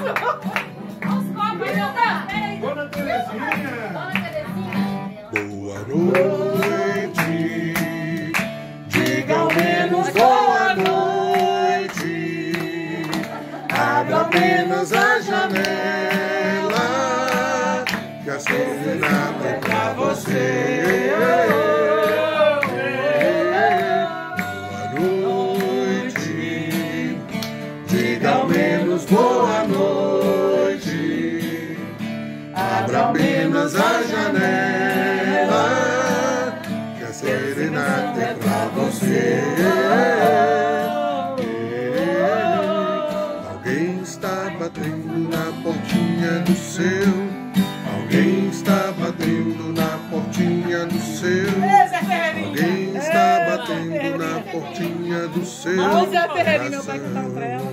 Dona Terezinha. Boa noite, diga ao menos boa noite, abra apenas a janela, que a serenata é pra você. Boa noite, diga ao menos boa noite, abra apenas a janela, que a serenata é pra você. Alguém está batendo na portinha do seu. Alguém está batendo na portinha do seu. Alguém está batendo na portinha do seu. Zé Ferreirinho, meu pai cantava pra ela.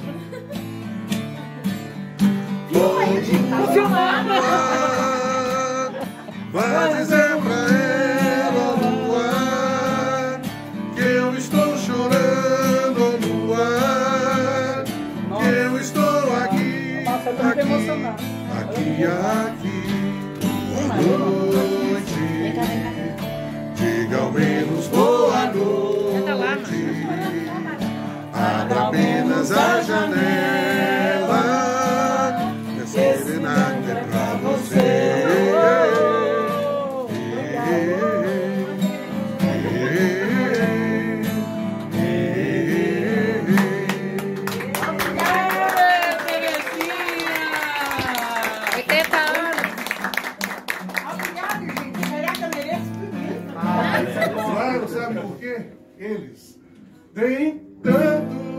Vai dizer pra ela, Lua, que eu estou chorando, Lua, que eu estou aqui, aqui. Boa noite, diga ao menos boa noite, abra apenas a janela, que a serenata é pra você. Claro, sabe por quê? Eles têm tanto